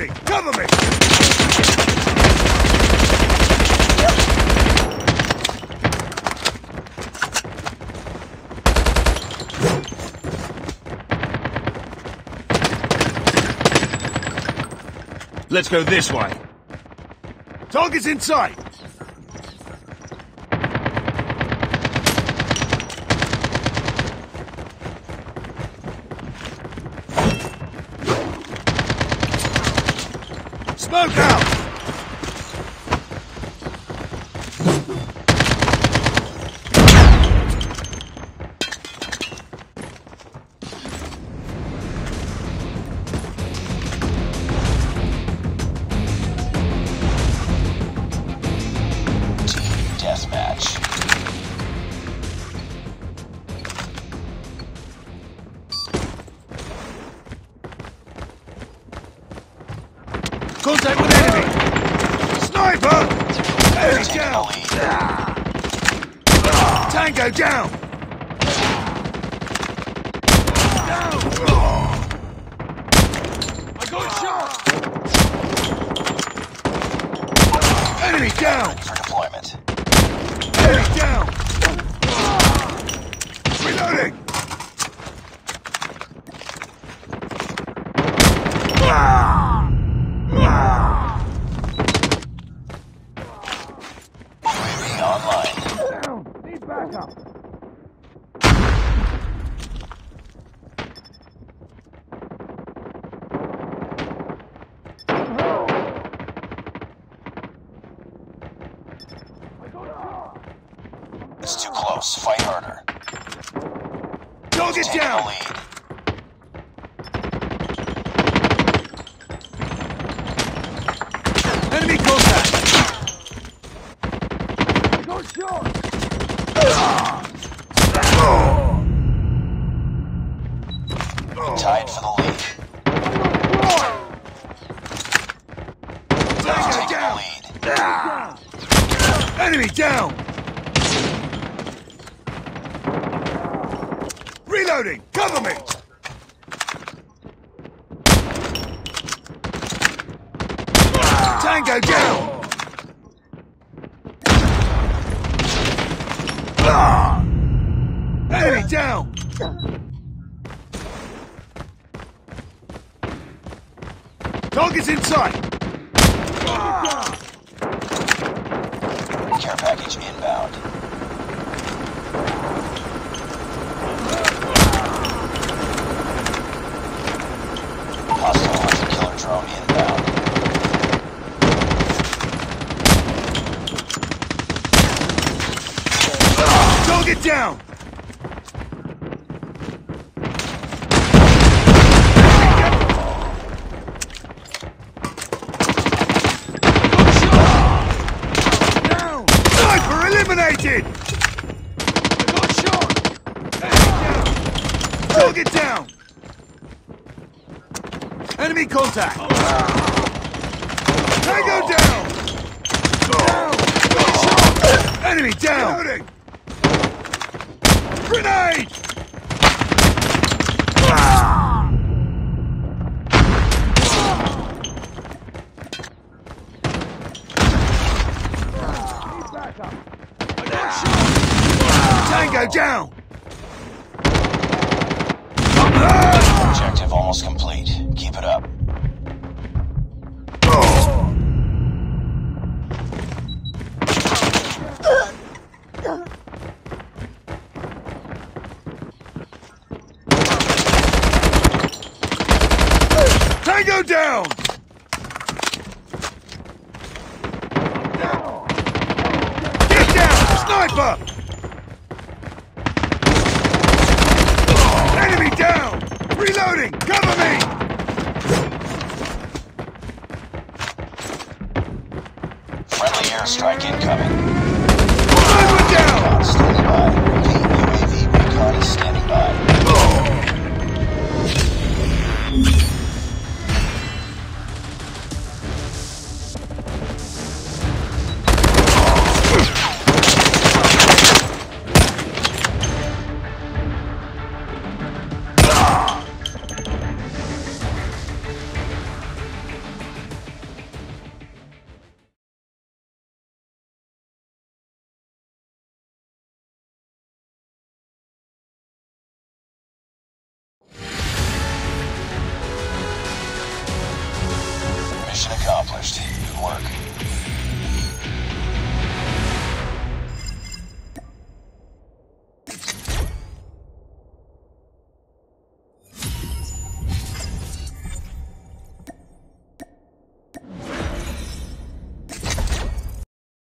Reloading! Cover me! Let's go this way. Target's in sight! Smoke out! Deathmatch. Contact with enemy! Sniper! Enemy down! Tango down! Down! I got shot! Enemy down! For deployment. Enemy down! Reloading! UAV online. Down! Need backup! It's too close. Fight harder. Target Taking the down! lead. Enemy contact! Got shot! Tied for the lead. Tango Taking the down! lead. Enemy down! Reloading! Cover me! Tango down! Enemy down! Target's in sight! Care package inbound. Hostile hunter killer drone inbound. Target down! Down! Sniper eliminated! Got shot! Enemy down! Target down! Enemy contact! Tango down! Down! Got shot! Enemy down! Reloading! Grenade! Tango down! Objective almost complete. Keep it up. Tango down! Get down! Sniper! Enemy down! Reloading! Cover me! Friendly airstrike incoming. Sniper down! Recon standing by. Repeat, UAV recon is standing by. Mission accomplished. Good work.